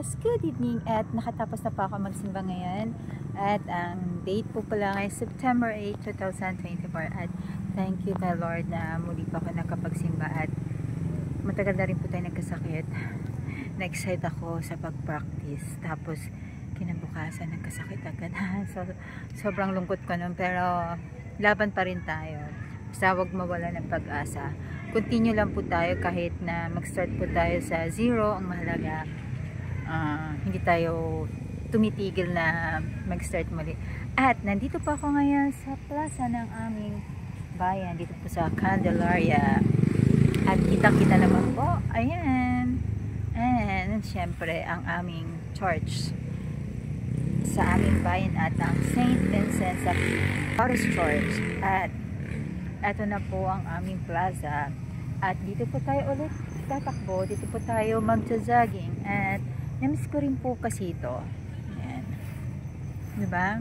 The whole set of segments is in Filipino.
Yes, good evening at nakatapos na po ako magsimba ngayon at ang date po pala ay September 8, 2024 at thank you kay Lord na muli pa ako nakapagsimba at matagal na rin po tayo nagkasakit. Na-excite ako sa pag-practice tapos kinabukasan nagkasakit agad. So, sobrang lungkot ko nun pero laban pa rin tayo. Basta huwag mawala ng pag-asa. Continue lang po tayo kahit na mag-start po tayo sa zero. Ang mahalaga hindi tayo tumitigil na mag-start muli. At nandito po ako ngayon sa plaza ng aming bayan. Dito po sa Candelaria. At kitang-kita naman po. Ayan. And syempre ang aming church sa aming bayan at ang St. Vincent sa Paris Church. At eto na po ang aming plaza. At dito po tayo ulit tatakbo. Dito po tayo magja-jogging. At namiss ko rin po kasi ito. Ayan. Diba?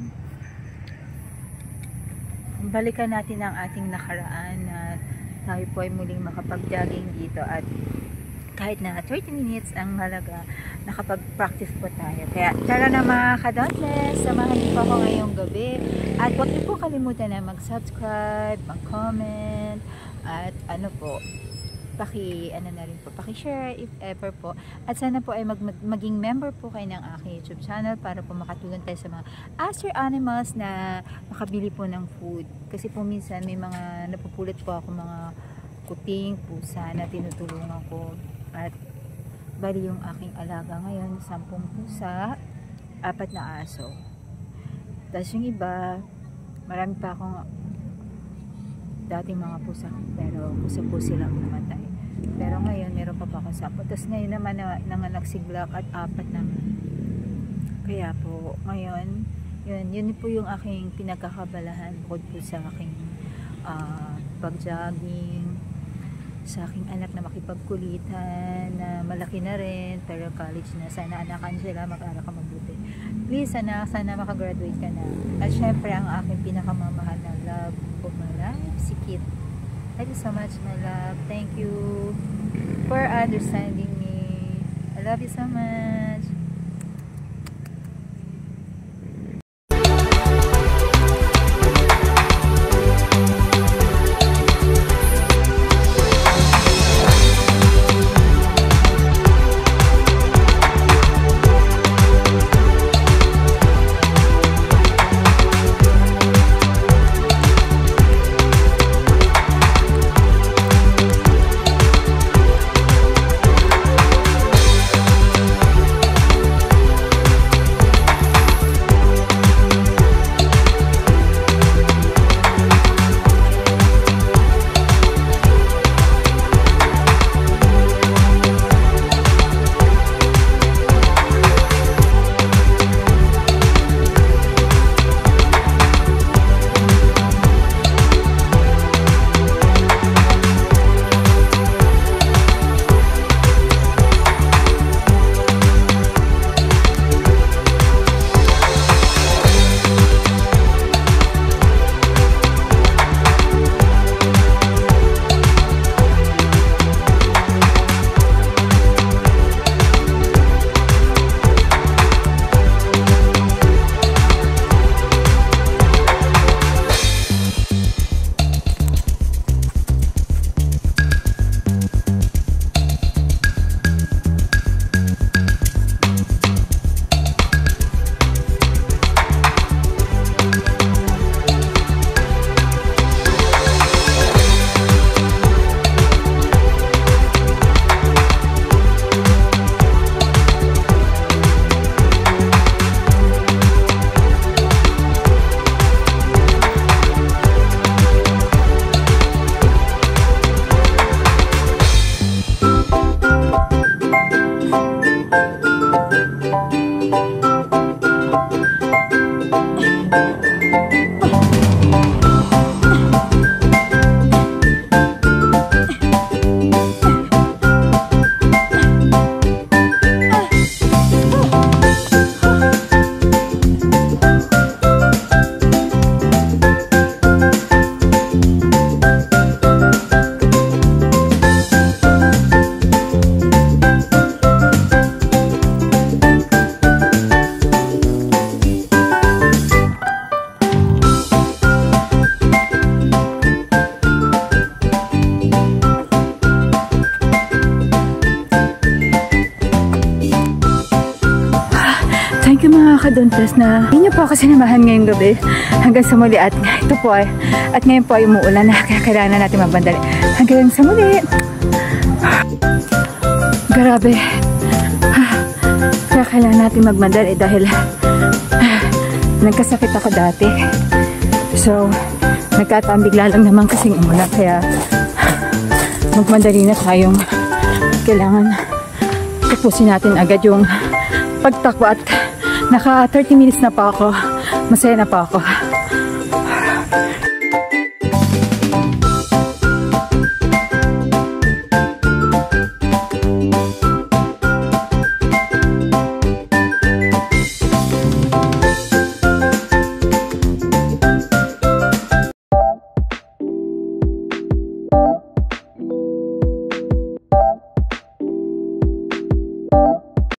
Balikan natin ang ating nakaraan na tayo po ay muling makapag-jogging dito. At kahit na 30 minutes ang halaga, nakapag-practice po tayo. Kaya tara na mga ka-dauntless, samahan niyo po ako ngayong gabi. At huwag niyo po kalimutan na mag-subscribe, mag-comment, at ano po, paki-share if ever po. At sana po ay maging member po kayo ng aking YouTube channel para po makatulong tayo sa mga Aster animals na makabili po ng food. Kasi po minsan may mga napupulot po ako mga kuting, pusa na tinutulungan ko. At bali yung aking alaga ngayon, 10 pusa, 4 na aso. Tapos yung iba, marami pa akong dating mga pusa, pero pusa-pusi lang namatay. Pero ngayon, meron pa akong 10. Tapos ngayon naman, nanganak si Black at 4 naman. Kaya po, ngayon, yun po yung aking pinagkakabalahan bukod po sa aking pag-jogging, sa aking anak na makipagkulitan, na malaki na rin, pero college na. Sana anakan sila, mag-aral ka mabuti. Please, sana makagraduate ka na. At syempre, ang aking pinakamamahal na love of my life, si Kit. Thank you so much, my love. Thank you for understanding me. I love you so much. Adontes na hindi niyo po ako sinamahan ngayong gabi hanggang sa muli at ito po ay at ngayon po ay umuulan na kaya kailangan natin magbandali hanggang sa muli. Grabe. Kaya kailangan natin magmadali dahil nagkasakit ako dati. So, nagkataon bigla lang naman kasing umulan kaya magmadali na tayong kailangan tapusin natin agad yung pagtakbo at naka 30 minutes na pa ako. Masaya na pa ako.